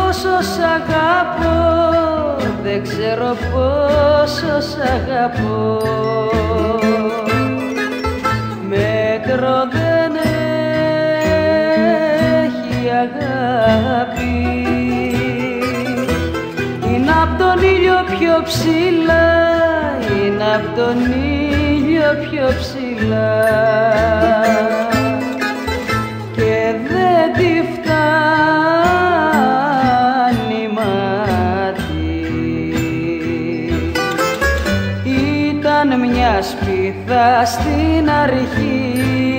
πόσο σ' αγαπώ, δεν ξέρω πόσο σ' αγαπώ. Μέτρο δεν έχει αγάπη, είναι απ' τον ήλιο πιο ψηλά, είναι απ' τον ήλιο πιο ψηλά και δεν τη φτάνει μάτι. Ήταν μια σπίθα στην αρχή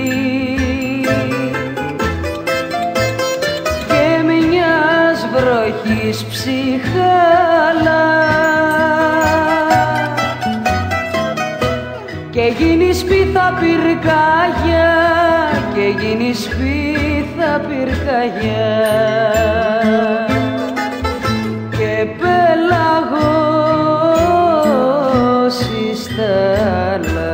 και μιας βροχής ψυχάλα και γίνει σπίθα πυρκαγιά, και γίνει σπίθα πυρκαγιά και πέλαγος η στάλα.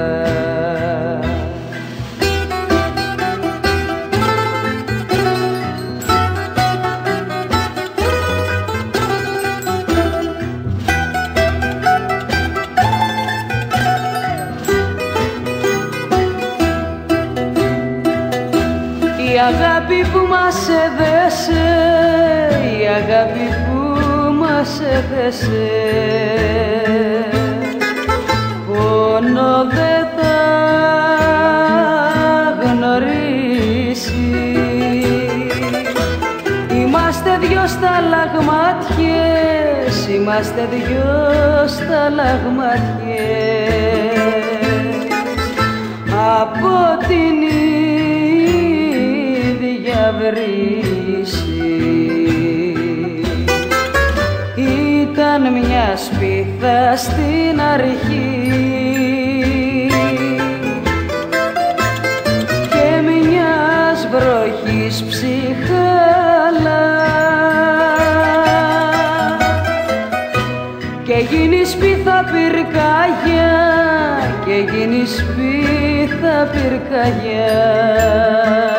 Η αγάπη που μας έδεσε, η αγάπη που μας έδεσε, πόνο δεν θα γνωρίσει. Είμαστε δυο σταλαγμάτιες, είμαστε δυο σταλαγμάτιες από την βρύση. Ήταν μια σπίθα στην αρχή και μιας βροχής ψυχάλα και γίνει σπίθα πυρκαγιά, και γίνει σπίθα πυρκαγιά